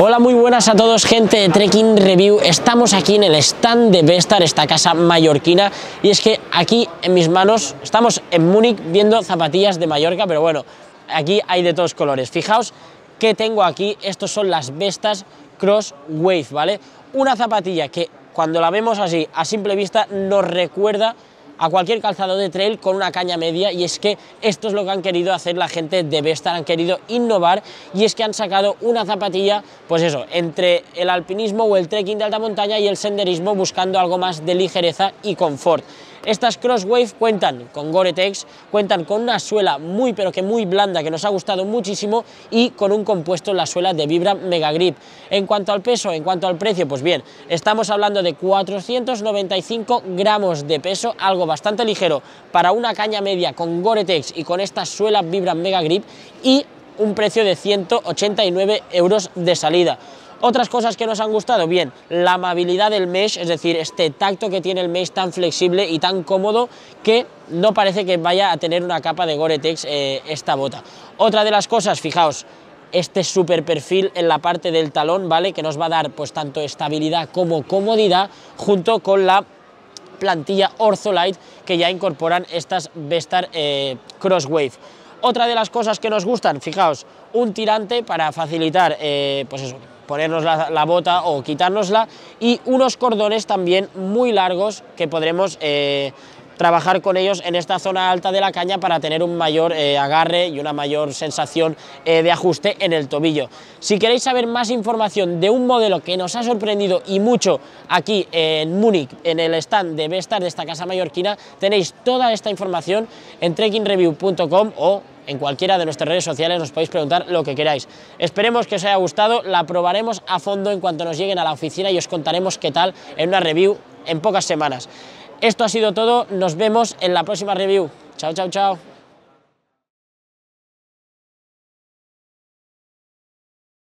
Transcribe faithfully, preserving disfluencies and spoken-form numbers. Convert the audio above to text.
Hola, muy buenas a todos, gente de Trekking Review. Estamos aquí en el stand de Vestar, esta casa mallorquina, y es que aquí en mis manos estamos en Múnich viendo zapatillas de Mallorca, pero bueno, aquí hay de todos colores. Fijaos que tengo aquí, estos son las Vestas Cross Wave, ¿vale? Una zapatilla que cuando la vemos así a simple vista nos recuerda a cualquier calzado de trail con una caña media, y es que esto es lo que han querido hacer la gente de Vestar, han querido innovar, y es que han sacado una zapatilla, pues eso, entre el alpinismo o el trekking de alta montaña y el senderismo, buscando algo más de ligereza y confort. Estas Crosswave cuentan con Gore-Tex, cuentan con una suela muy pero que muy blanda, que nos ha gustado muchísimo, y con un compuesto en la suela de Vibram Mega Grip. En cuanto al peso, en cuanto al precio, pues bien, estamos hablando de cuatrocientos noventa y cinco gramos de peso, algo bastante ligero para una caña media con Gore-Tex y con esta suela Vibram Mega Grip, y un precio de ciento ochenta y nueve euros de salida. Otras cosas que nos han gustado, bien, la amabilidad del mesh, es decir, este tacto que tiene el mesh tan flexible y tan cómodo que no parece que vaya a tener una capa de Gore-Tex eh, esta bota. Otra de las cosas, fijaos, este super perfil en la parte del talón, ¿vale?, que nos va a dar pues tanto estabilidad como comodidad, junto con la plantilla Ortholite que ya incorporan estas Vestar eh, Crosswave. Otra de las cosas que nos gustan, fijaos, un tirante para facilitar, eh, pues eso, ponernos la, la bota o quitárnosla, y unos cordones también muy largos que podremos eh, trabajar con ellos en esta zona alta de la caña para tener un mayor eh, agarre y una mayor sensación eh, de ajuste en el tobillo. Si queréis saber más información de un modelo que nos ha sorprendido y mucho aquí en Múnich, en el stand de Vestar de esta casa mallorquina, tenéis toda esta información en trekking review punto com o en cualquiera de nuestras redes sociales. Nos podéis preguntar lo que queráis. Esperemos que os haya gustado, la probaremos a fondo en cuanto nos lleguen a la oficina y os contaremos qué tal en una review en pocas semanas. Esto ha sido todo, nos vemos en la próxima review. Chao, chao, chao.